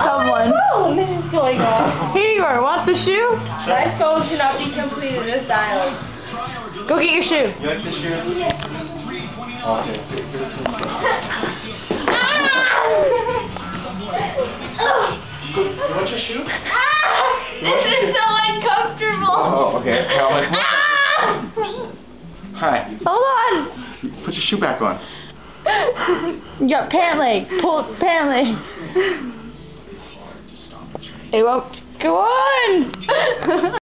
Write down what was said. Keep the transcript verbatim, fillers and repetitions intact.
someone. Oh, my phone is going off. Here you are. Want the shoe? My phone cannot be completed as dialed. Go get your shoe. You like the shoe? Okay. You want your shoe? This is so uncomfortable. Oh, okay. Now, like, hi. Hold on. Put your shoe back on. You got pant leg. Pull pant leg. It won't go on.